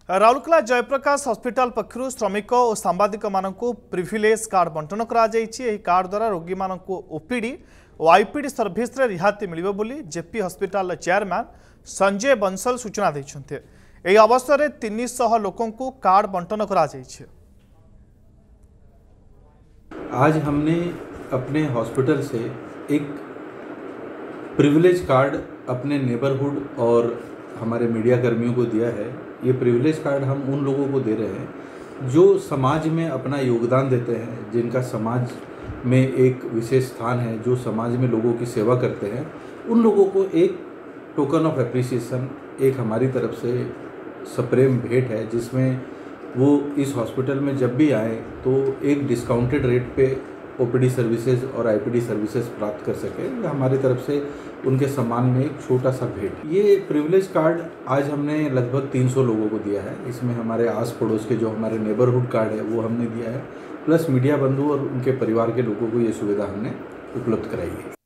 Rourkela Jayaprakash hospital पक्षर श्रमिक और सांबादिक मानक प्रिविलेज कार्ड बंटन कार्ड द्वारा रोगी मानक ओपीडी और आईपीडी सर्विस रिहाती मिलिबो बोली JP hospital chairman Sanjay Bansal सूचना देते। यह अवसर में 300 लोकों को कार्ड बंटन कर। आज हमने अपने हॉस्पिटल से एक प्रिविलेज कार्ड अपने नेबरहुड और हमारे मीडिया कर्मियों को दिया है। ये प्रिविलेज कार्ड हम उन लोगों को दे रहे हैं जो समाज में अपना योगदान देते हैं, जिनका समाज में एक विशेष स्थान है, जो समाज में लोगों की सेवा करते हैं। उन लोगों को एक टोकन ऑफ एप्रिसिएशन, एक हमारी तरफ से सप्रेम भेंट है, जिसमें वो इस हॉस्पिटल में जब भी आए तो एक डिस्काउंटेड रेट पे ओपीडी सर्विसेज और आईपीडी सर्विसेज प्राप्त कर सके। हमारी तरफ से उनके सम्मान में एक छोटा सा भेंट। ये प्रिविलेज कार्ड आज हमने लगभग 300 लोगों को दिया है। इसमें हमारे आस पड़ोस के जो हमारे नेबरहुड कार्ड है वो हमने दिया है, प्लस मीडिया बंधु और उनके परिवार के लोगों को ये सुविधा हमने उपलब्ध कराई है।